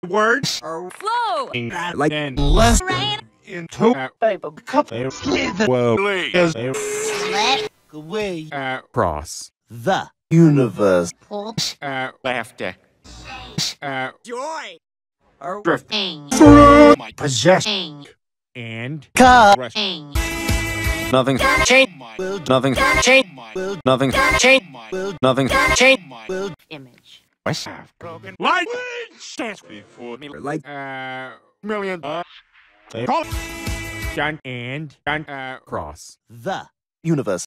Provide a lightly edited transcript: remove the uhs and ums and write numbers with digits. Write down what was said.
words or flow like and less rain into paper cup slowly as let away cross the universe laughter joy or drifting through my possession thing and car thing nothing change nothing change nothing change nothing change image have broken light dance before me like million they call done and done cross the universe